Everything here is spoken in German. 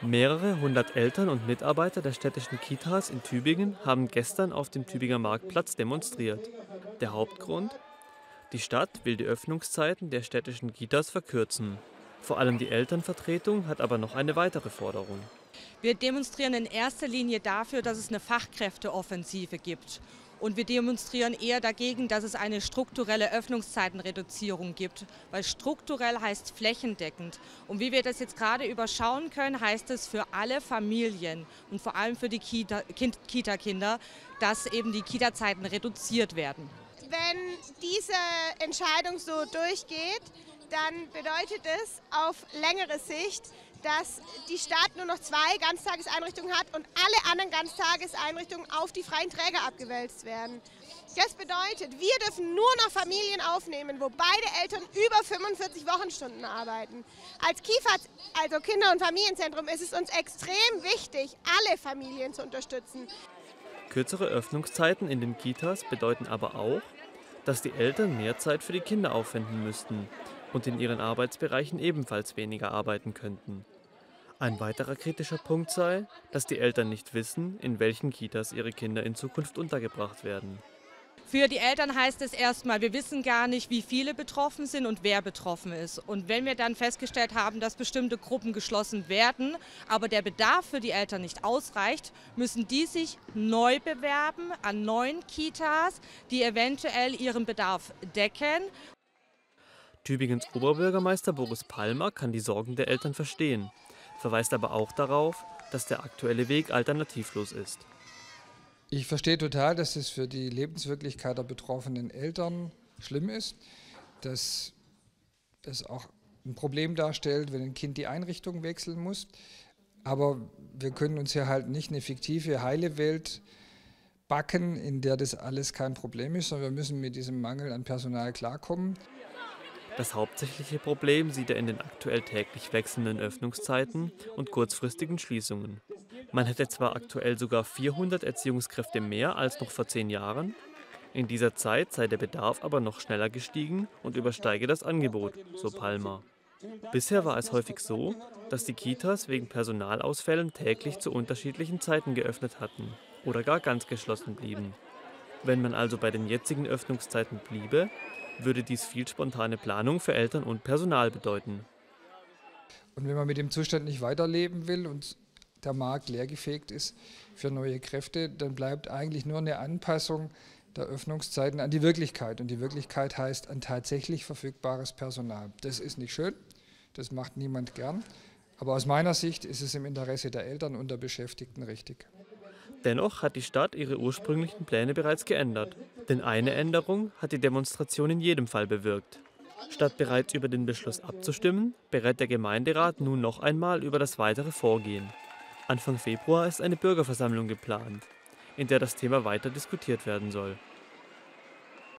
Mehrere hundert Eltern und Mitarbeiter der städtischen Kitas in Tübingen haben gestern auf dem Tübinger Marktplatz demonstriert. Der Hauptgrund? Die Stadt will die Öffnungszeiten der städtischen Kitas verkürzen. Vor allem die Elternvertretung hat aber noch eine weitere Forderung. Wir demonstrieren in erster Linie dafür, dass es eine Fachkräfteoffensive gibt. Und wir demonstrieren eher dagegen, dass es eine strukturelle Öffnungszeitenreduzierung gibt, weil strukturell heißt flächendeckend. Und wie wir das jetzt gerade überschauen können, heißt es für alle Familien und vor allem für die Kita-Kinder, dass eben die Kita-Zeiten reduziert werden. Wenn diese Entscheidung so durchgeht, dann bedeutet es auf längere Sicht, dass die Stadt nur noch 2 Ganztageseinrichtungen hat und alle anderen Ganztageseinrichtungen auf die freien Träger abgewälzt werden. Das bedeutet, wir dürfen nur noch Familien aufnehmen, wo beide Eltern über 45 Wochenstunden arbeiten. Als KIFA, also Kinder- und Familienzentrum, ist es uns extrem wichtig, alle Familien zu unterstützen. Kürzere Öffnungszeiten in den Kitas bedeuten aber auch, dass die Eltern mehr Zeit für die Kinder aufwenden müssten und in ihren Arbeitsbereichen ebenfalls weniger arbeiten könnten. Ein weiterer kritischer Punkt sei, dass die Eltern nicht wissen, in welchen Kitas ihre Kinder in Zukunft untergebracht werden. Für die Eltern heißt es erstmal, wir wissen gar nicht, wie viele betroffen sind und wer betroffen ist. Und wenn wir dann festgestellt haben, dass bestimmte Gruppen geschlossen werden, aber der Bedarf für die Eltern nicht ausreicht, müssen die sich neu bewerben an neuen Kitas, die eventuell ihren Bedarf decken. Tübingens Oberbürgermeister Boris Palmer kann die Sorgen der Eltern verstehen, verweist aber auch darauf, dass der aktuelle Weg alternativlos ist. Ich verstehe total, dass es für die Lebenswirklichkeit der betroffenen Eltern schlimm ist, dass es auch ein Problem darstellt, wenn ein Kind die Einrichtung wechseln muss. Aber wir können uns hier halt nicht eine fiktive, heile Welt backen, in der das alles kein Problem ist, sondern wir müssen mit diesem Mangel an Personal klarkommen. Das hauptsächliche Problem sieht er in den aktuell täglich wechselnden Öffnungszeiten und kurzfristigen Schließungen. Man hätte zwar aktuell sogar 400 Erziehungskräfte mehr als noch vor 10 Jahren, in dieser Zeit sei der Bedarf aber noch schneller gestiegen und übersteige das Angebot, so Palmer. Bisher war es häufig so, dass die Kitas wegen Personalausfällen täglich zu unterschiedlichen Zeiten geöffnet hatten oder gar ganz geschlossen blieben. Wenn man also bei den jetzigen Öffnungszeiten bliebe, würde dies viel spontane Planung für Eltern und Personal bedeuten. Und wenn man mit dem Zustand nicht weiterleben will und der Markt leergefegt ist für neue Kräfte, dann bleibt eigentlich nur eine Anpassung der Öffnungszeiten an die Wirklichkeit. Und die Wirklichkeit heißt an tatsächlich verfügbares Personal. Das ist nicht schön, das macht niemand gern. Aber aus meiner Sicht ist es im Interesse der Eltern und der Beschäftigten richtig. Dennoch hat die Stadt ihre ursprünglichen Pläne bereits geändert. Denn eine Änderung hat die Demonstration in jedem Fall bewirkt. Statt bereits über den Beschluss abzustimmen, berät der Gemeinderat nun noch einmal über das weitere Vorgehen. Anfang Februar ist eine Bürgerversammlung geplant, in der das Thema weiter diskutiert werden soll.